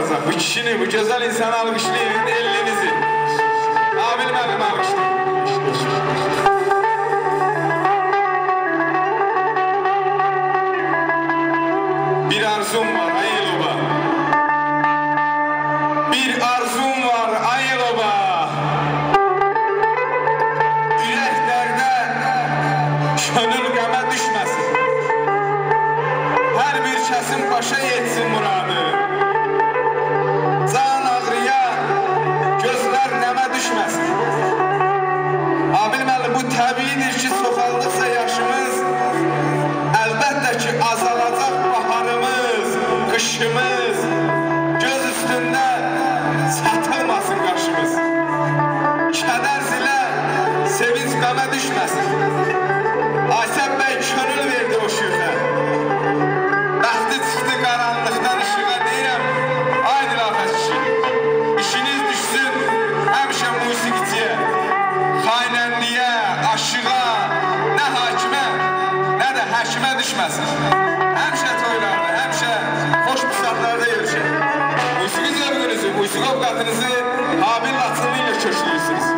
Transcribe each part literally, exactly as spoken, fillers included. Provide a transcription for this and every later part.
olacaq. Bu kişini, bu gözəl insanı alqışlayın, elinizi. Habil müəllim alqışlayın. Bir arzum var ay Eloba. Bir arzum var ay Eloba. Ürəklərdə könül qəmə düşməsin. Hər bir kəsin başa yetsin muradı. Can ağrıya, gözlər nəmə düşməsin. Habil müəllim, bu təbiidir ki, çoxaldıqca yaşımız, əlbəttə ki, azalacaq baharımız, qışımız, göz üstündə çatılmasın qaşımız. Kədər zilə, sevinç qəmə düşməsin. Aişə bəy könül verdi o şüxə. Bəxti çıxdı qaranlıqdan işığa deyirəm, ay dilafət kişi, işiniz düşsün həmişə musiqiçiyə, xainənliyə, aşığa, nə hakimə, nə də həkimə düşməsin. Həmişə toylarda, həmişə xoş pusatlarda görüşək. Musiqi zövqünüzü, musiqi ovqatınızı Habil Laçınlı ilə köşlüyorsunuz.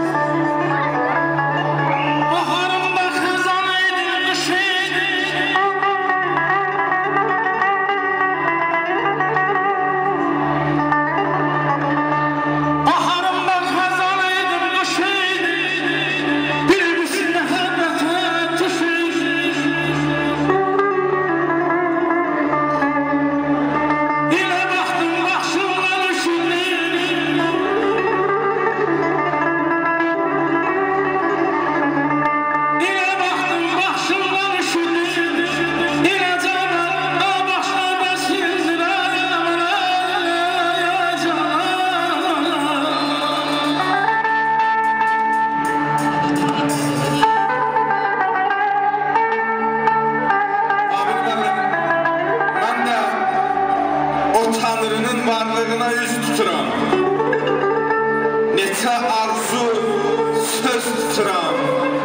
Neçə arzu söz tuturam.